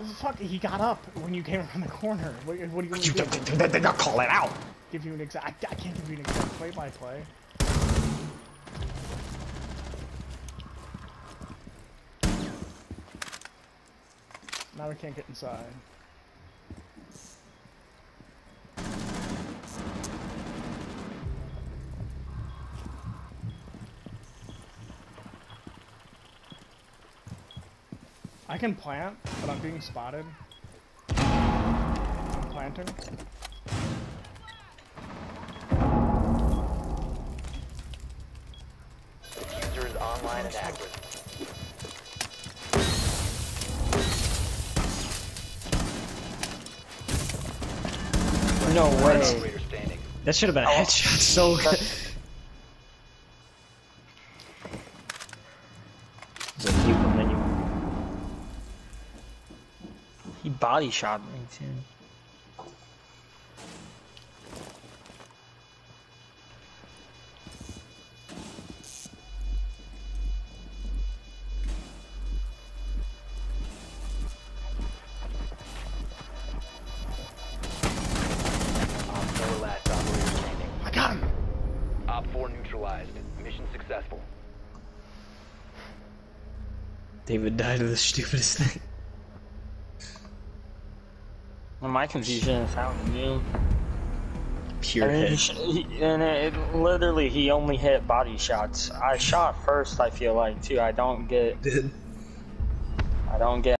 Fuck, he got up when you came around the corner. What do you want to do? They're not calling out. Give you an exact. I can't give you an exact play-by-play. Now we can't get inside. I can plant, but I'm being spotted. I'm planting. User is online and active. No way. Operator standing. That should have been a headshot. So good. There's a few menu. He body shot me too. Last operator standing. I got him! Op 4 neutralized. Mission successful. David died of the stupidest thing. Well, my confusion is how he knew. Pure I mean, hit. literally, he only hit body shots. I shot first, I feel like, too. I don't get